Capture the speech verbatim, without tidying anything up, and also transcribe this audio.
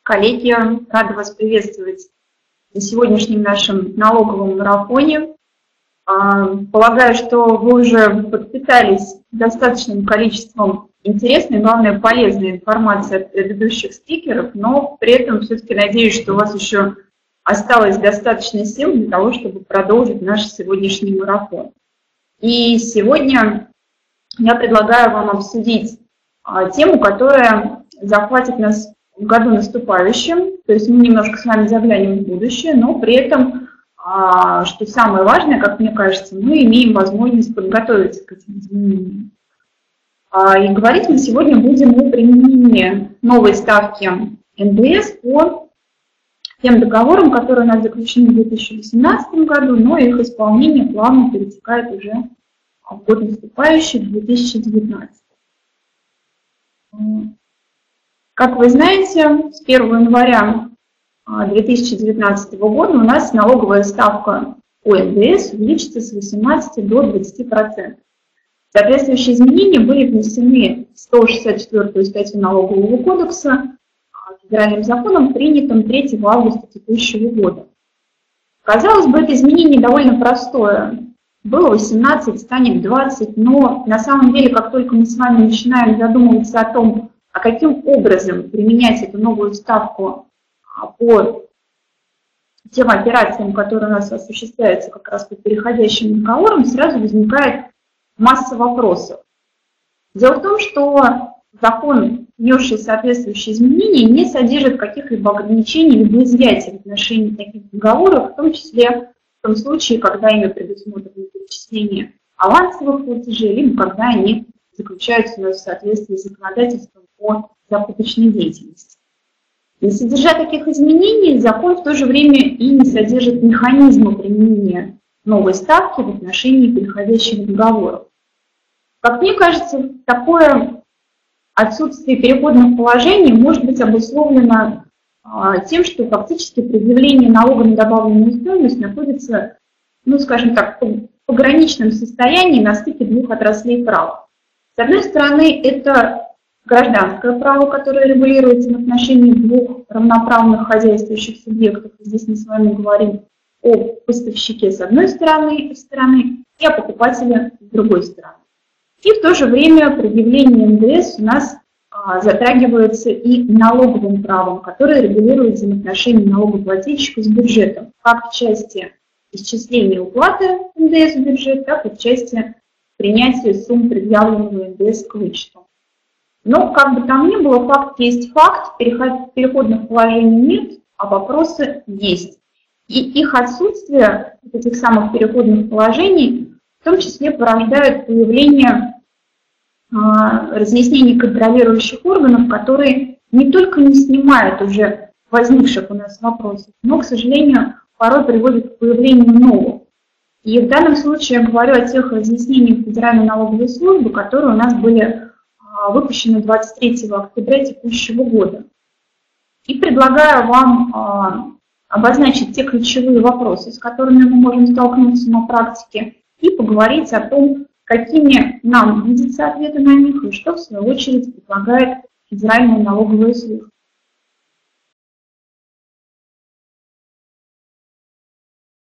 Коллеги, рада вас приветствовать на сегодняшнем нашем налоговом марафоне. Полагаю, что вы уже подпитались достаточным количеством интересной, главное, полезной информации от предыдущих спикеров, но при этом все-таки надеюсь, что у вас еще осталось достаточно сил для того, чтобы продолжить наш сегодняшний марафон. И сегодня я предлагаю вам обсудить тему, которая захватит нас в году наступающем, то есть мы немножко с вами заглянем в будущее, но при этом, что самое важное, как мне кажется, мы имеем возможность подготовиться к этим изменениям. И говорить мы сегодня будем о применении новой ставки эн дэ эс по тем договорам, которые у нас заключены в две тысячи восемнадцатом году, но их исполнение плавно перетекает уже в год наступающий, две тысячи девятнадцатый. Как вы знаете, с первого января две тысячи девятнадцатого года у нас налоговая ставка по эн дэ эс увеличится с восемнадцати до двадцати процентов. Соответствующие изменения были внесены в сто шестьдесят четвёртую статью Налогового кодекса федеральным законом, принятым третьего августа текущего года. Казалось бы, это изменение довольно простое. Было восемнадцать, станет двадцать, но на самом деле, как только мы с вами начинаем задумываться о том, а каким образом применять эту новую ставку по тем операциям, которые у нас осуществляются как раз по переходящим договорам, сразу возникает масса вопросов. Дело в том, что закон, внесший соответствующие изменения, не содержит каких-либо ограничений либо изъятий в отношении таких договоров, в том числе в том случае, когда ими предусмотрено перечисление авансовых платежей, либо когда они заключаются у нас в соответствии с законодательством по закупочной деятельности. Не содержа таких изменений, закон в то же время и не содержит механизма применения новой ставки в отношении переходящих договоров. Как мне кажется, такое отсутствие переходных положений может быть обусловлено а, тем, что фактически предъявление налога на добавленную стоимость находится, ну, скажем так, в пограничном состоянии на стыке двух отраслей права. С одной стороны, это гражданское право, которое регулируется в отношении двух равноправных хозяйствующих субъектов. Здесь мы с вами говорим о поставщике с одной стороны, стороны и о покупателе с другой стороны. И в то же время предъявление эн дэ эс у нас а, затрагивается и налоговым правом, которое регулируется в отношении налогоплательщика с бюджетом, как в части исчисления уплаты эн дэ эс в бюджет, так и в части принятия сумм предъявленного эн дэ эс к вычету. Но, как бы там ни было, факт есть факт, переходных положений нет, а вопросы есть. И их отсутствие, этих самых переходных положений, в том числе порождает появление а, разъяснений контролирующих органов, которые не только не снимают уже возникших у нас вопросов, но, к сожалению, порой приводят к появлению новых. И в данном случае я говорю о тех разъяснениях Федеральной налоговой службы, которые у нас были выпущены двадцать третьего октября текущего года. И предлагаю вам а, обозначить те ключевые вопросы, с которыми мы можем столкнуться на практике, и поговорить о том, какими нам видятся ответы на них, и что, в свою очередь, предлагает Федеральная налоговая служба.